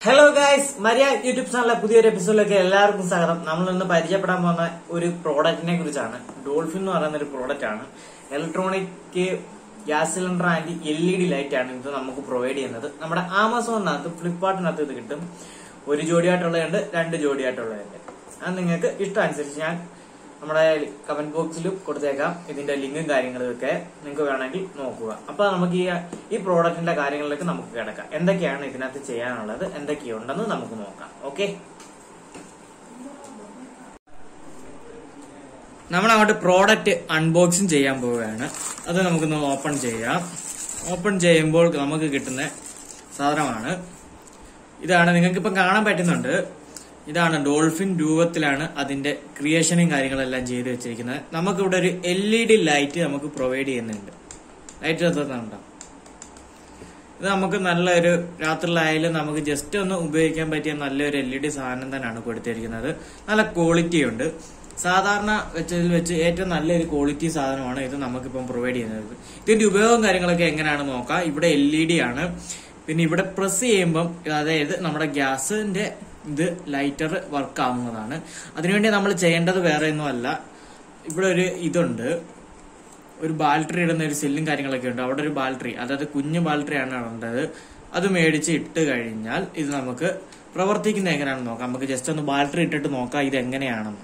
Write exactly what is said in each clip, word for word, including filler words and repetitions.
Hello guys, Maria YouTube ചാനലിലെ പുതിയൊരു എപ്പിസോഡിലേക്ക് എല്ലാവർക്കും സ്വാഗതം. നമ്മൾ ഇന്ന് പരിചയപ്പെടാൻ പോകുന്ന ഒരു പ്രോഡക്റ്റിനെ കുറിച്ചാണ്. ഡോൾഫിൻ എന്ന് പറയുന്ന ഒരു പ്രോഡക്റ്റ് ആണ്. Electronic gas cylinder and L E D light ആണ് ഇത് നമുക്ക് പ്രൊവൈഡ് ചെയ്യുന്നത്. നമ്മുടെ ആമസോണിനകത്ത് ഫ്ലിപ്കാർട്ടിനകത്ത് ഇത് കിട്ടും. ഒരു ജോഡിയായിട്ടുള്ളതുണ്ട്, രണ്ട് ജോഡിയായിട്ടുള്ളതുണ്ട്. അത് നിങ്ങൾക്ക് ഇഷ്ടം അനുസരിച്ച് ഞാൻ നമ്മുടെ കമന്റ് ബോക്സിലും കൊടുത്തേക്കാം. ഇതിന്റെ ലിങ്കും കാര്യങ്ങളും ഒക്കെ നിങ്ങൾക്ക് വേണമെങ്കിൽ നോക്കുക. അപ്പൊ നമുക്ക് ഈ ഈ പ്രോഡക്റ്റിന്റെ കാര്യങ്ങളിലേക്ക് നമുക്ക് കിടക്കാം. എന്തൊക്കെയാണ് ഇതിനകത്ത് ചെയ്യാനുള്ളത്, എന്തൊക്കെയുണ്ടെന്ന് നമുക്ക് നോക്കാം. ഓക്കെ, നമ്മൾ അങ്ങോട്ട് പ്രോഡക്റ്റ് അൺബോക്സിങ് ചെയ്യാൻ പോവുകയാണ്. അത് നമുക്കൊന്ന് ഓപ്പൺ ചെയ്യാം. ഓപ്പൺ ചെയ്യുമ്പോൾ നമുക്ക് കിട്ടുന്ന സാധനമാണ് ഇതാണ്. നിങ്ങൾക്ക് ഇപ്പം കാണാൻ പറ്റുന്നുണ്ട്. ഇതാണ് ഡോൾഫിൻ രൂപത്തിലാണ് അതിന്റെ ക്രിയേഷനും കാര്യങ്ങളെല്ലാം ചെയ്ത് വെച്ചിരിക്കുന്നത്. നമുക്കിവിടെ ഒരു എൽ ഇ ഡി ലൈറ്റ് നമുക്ക് പ്രൊവൈഡ് ചെയ്യുന്നുണ്ട്. ലൈറ്റ് എത്തുന്നുണ്ടോ? ഇത് നമുക്ക് നല്ലൊരു രാത്രിയിലായാലും നമുക്ക് ജസ്റ്റ് ഒന്ന് ഉപയോഗിക്കാൻ പറ്റിയ നല്ലൊരു എൽ ഇ ഡി സാധനം തന്നെയാണ് കൊടുത്തിരിക്കുന്നത്. നല്ല ക്വാളിറ്റി ഉണ്ട്. സാധാരണ വെച്ചതിൽ വെച്ച് ഏറ്റവും നല്ലൊരു ക്വാളിറ്റി സാധനമാണ് ഇത് നമുക്കിപ്പം പ്രൊവൈഡ് ചെയ്യുന്നത്. ഇതിന്റെ ഉപയോഗം കാര്യങ്ങളൊക്കെ എങ്ങനെയാണെന്ന് നോക്കാം. ഇവിടെ എൽ ഇ ഡി ആണ്. പിന്നെ ഇവിടെ പ്രസ് ചെയ്യുമ്പം അതായത് നമ്മുടെ ഗ്യാസിന്റെ ഇത് ലൈറ്റർ വർക്ക് ആവുന്നതാണ്. അതിനുവേണ്ടി നമ്മൾ ചെയ്യേണ്ടത് വേറെ ഒന്നുമല്ല. ഇവിടെ ഒരു ഇതുണ്ട്, ഒരു ബാറ്ററി ഇടുന്ന ഒരു സെല്ലും കാര്യങ്ങളൊക്കെ ഉണ്ട്. അവിടെ ഒരു ബാറ്ററി, അതായത് കുഞ്ഞു ബാറ്ററി ആണ് ഇടേണ്ടത്. അത് മേടിച്ച് ഇട്ട് കഴിഞ്ഞാൽ ഇത് നമുക്ക് പ്രവർത്തിക്കുന്നത് എങ്ങനെയാണെന്ന് നോക്കാം. നമുക്ക് ജസ്റ്റ് ഒന്ന് ബാറ്ററി ഇട്ടിട്ട് നോക്കാം ഇത് എങ്ങനെയാണെന്ന്.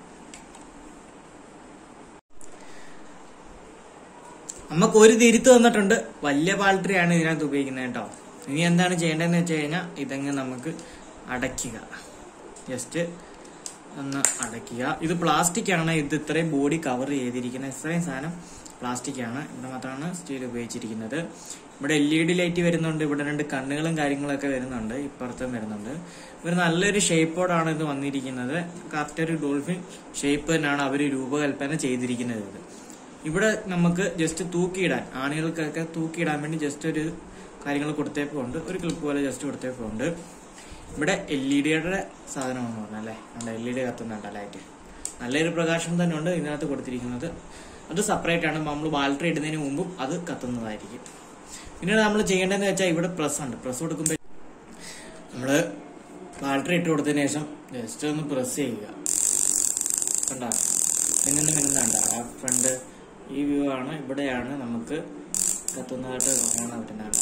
നമുക്ക് ഒരു തിരുത്ത് തന്നിട്ടുണ്ട്. വലിയ ബാറ്ററിയാണ് ഇതിനകത്ത് ഉപയോഗിക്കുന്നത് കേട്ടോ. ഇനി എന്താണ് ചെയ്യേണ്ടതെന്ന് വെച്ച് കഴിഞ്ഞാൽ ഇതങ്ങ് നമുക്ക് അടയ്ക്കുക. ജസ്റ്റ് ഒന്ന് അടയ്ക്കുക. ഇത് പ്ലാസ്റ്റിക് ആണ്. ഇത് ഇത്രയും ബോഡി കവർ ചെയ്തിരിക്കുന്ന ഇത്രയും സാധനം പ്ലാസ്റ്റിക് ആണ്. ഇവിടെ മാത്രമാണ് സ്റ്റീൽ ഉപയോഗിച്ചിരിക്കുന്നത്. ഇവിടെ എൽ ഇ ഡി ലൈറ്റ് വരുന്നുണ്ട്. ഇവിടെ രണ്ട് കണ്ണുകളും കാര്യങ്ങളൊക്കെ വരുന്നുണ്ട്. ഇപ്പുറത്തും വരുന്നുണ്ട്. ഒരു നല്ലൊരു ഷേപ്പോടാണ് ഇത് വന്നിരിക്കുന്നത്. കറക്റ്റ് ഒരു ഡോൾഫിൻ ഷേപ്പ് തന്നെയാണ് അവർ രൂപകൽപ്പന ചെയ്തിരിക്കുന്നത്. ഇത് ഇവിടെ നമുക്ക് ജസ്റ്റ് തൂക്കിയിടാൻ, ആണികൾക്കൊക്കെ തൂക്കിയിടാൻ വേണ്ടി ജസ്റ്റ് ഒരു കാര്യങ്ങൾ കൊടുത്തേപ്പുണ്ട്. ഒരു ക്ലിപ്പ് പോലെ ജസ്റ്റ് കൊടുത്തേപ്പുണ്ട്. ഇവിടെ എൽ ഇ ഡിയുടെ സാധനമാണെന്ന് പറഞ്ഞല്ലേ, എൽ ഇ ഡി കത്തുന്നുണ്ട് ലൈറ്റ്. നല്ലൊരു പ്രകാശം തന്നെ ഉണ്ട് ഇതിനകത്ത് കൊടുത്തിരിക്കുന്നത്. അത് സെപ്പറേറ്റ് ആണ്. നമ്മൾ ബാറ്ററി ഇടുന്നതിന് മുമ്പും അത് കത്തുന്നതായിരിക്കും. പിന്നീട് നമ്മൾ ചെയ്യേണ്ടതെന്ന് വെച്ചാൽ ഇവിടെ പ്രസ് ഉണ്ട്. പ്രസ് കൊടുക്കുമ്പോൾ നമ്മള് ബാറ്ററി ഇട്ട് കൊടുത്തതിന് ശേഷം ജസ്റ്റ് ഒന്ന് പ്രസ് ചെയ്യുക. കണ്ട മിന്നുന്ന മിന്നുന്നുണ്ട് ആ ഫ്രണ്ട്. ഈ വ്യൂ ആണ്. ഇവിടെയാണ് നമുക്ക് കത്തുന്നതായിട്ട് കാണാൻ പറ്റുന്നതാണ്.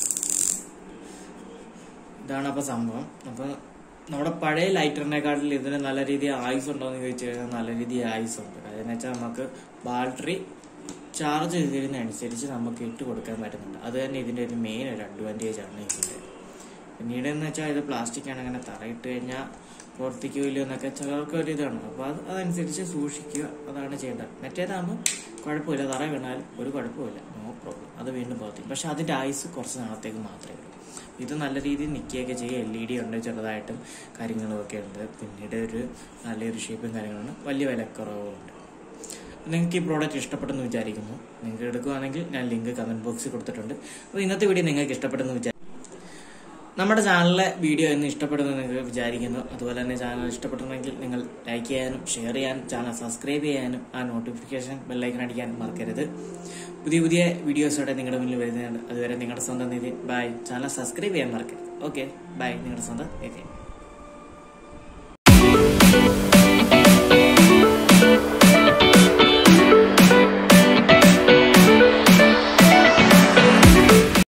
ഇതാണ് അപ്പൊ സംഭവം. അപ്പൊ നമ്മുടെ പഴയ ലൈറ്ററിനെക്കാട്ടിൽ ഇതിന് നല്ല രീതിയിൽ ആയുസ് ഉണ്ടോ എന്ന് ചോദിച്ചു കഴിഞ്ഞാൽ നല്ല രീതിയിൽ ആയുസ് ഉണ്ട്. അതെന്ന് വെച്ചാൽ നമുക്ക് ബാറ്ററി ചാർജ് ചെയ്തതിനനുസരിച്ച് നമുക്ക് ഇട്ട് കൊടുക്കാൻ പറ്റുന്നുണ്ട്. അത് തന്നെ ഇതിന്റെ ഒരു മെയിൻ ഒരു അഡ്വാൻറ്റേജ് ആണ് ഇതിന്റെ. പിന്നീട് എന്ന് വെച്ചാൽ ഇത് പ്ലാസ്റ്റിക് ആണ്. അങ്ങനെ തറയിട്ട് കഴിഞ്ഞാൽ പ്രവർത്തിക്കുകയില്ല എന്നൊക്കെ ചിലർക്ക് ഒരു ഇതാണ്. അപ്പൊ അത് അതനുസരിച്ച് സൂക്ഷിക്കുക. അതാണ് ചെയ്യേണ്ടത്. മറ്റേതാകുമ്പോൾ കുഴപ്പമില്ല, തറ വീണാലും ഒരു കുഴപ്പമില്ല, നോ പ്രോബ്ലം. അത് വീണ്ടും പ്രവർത്തിക്കും. പക്ഷെ അതിന്റെ ആയുസ് കുറച്ച് നാളത്തേക്ക് മാത്രമേ ഉള്ളൂ. ഇത് നല്ല രീതിയിൽ നിൽക്കുകയൊക്കെ ചെയ്യും. എൽ ഇ ഡി ഉണ്ട്, ചെറുതായിട്ടും കാര്യങ്ങളുമൊക്കെ ഉണ്ട്. പിന്നീട് ഒരു നല്ലൊരു ഷേപ്പും കാര്യങ്ങളാണ്. വലിയ വിലക്കുറവുണ്ട്. നിങ്ങൾക്ക് ഈ പ്രോഡക്റ്റ് ഇഷ്ടപ്പെട്ടെന്ന് വിചാരിക്കുന്നു. നിങ്ങൾക്ക് എടുക്കുകയാണെങ്കിൽ ഞാൻ ലിങ്ക് കമന്റ് ബോക്സിൽ കൊടുത്തിട്ടുണ്ട്. അപ്പോൾ ഇന്നത്തെ വീഡിയോ നിങ്ങൾക്ക് ഇഷ്ടപ്പെട്ടെന്ന് വിചാരിക്കുന്നു. നമ്മുടെ ചാനലിലെ വീഡിയോ എന്ന് ഇഷ്ടപ്പെടുന്നത് നിങ്ങൾക്ക് വിചാരിക്കുന്നു. അതുപോലെ തന്നെ ചാനൽ ഇഷ്ടപ്പെട്ടുണ്ടെങ്കിൽ നിങ്ങൾ ലൈക്ക് ചെയ്യാനും ഷെയർ ചെയ്യാനും ചാനൽ സബ്സ്ക്രൈബ് ചെയ്യാനും ആ നോട്ടിഫിക്കേഷൻ ബെല്ലൈക്കൺ അടിക്കാനും മറക്കരുത്. പുതിയ പുതിയ വീഡിയോസോടെ നിങ്ങളുടെ മുന്നിൽ വരുന്നതാണ്. അതുവരെ നിങ്ങളുടെ സ്വന്തം നിതിൻ. ബൈ. ചാനൽ സബ്സ്ക്രൈബ് ചെയ്യാൻ മറക്കരുത്. Okay, bye. നിങ്ങളുടെ സ്വന്തം നിതിൻ.